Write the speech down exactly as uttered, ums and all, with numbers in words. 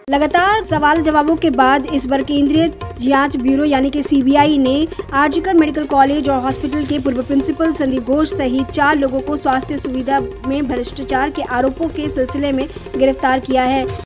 लगातार सवाल जवाबों के बाद इस बार केंद्रीय जांच ब्यूरो यानी कि सीबीआई ने आरजीकर मेडिकल कॉलेज और हॉस्पिटल के पूर्व प्रिंसिपल संदीप घोष सहित चार लोगों को स्वास्थ्य सुविधा में भ्रष्टाचार के आरोपों के सिलसिले में गिरफ्तार किया है।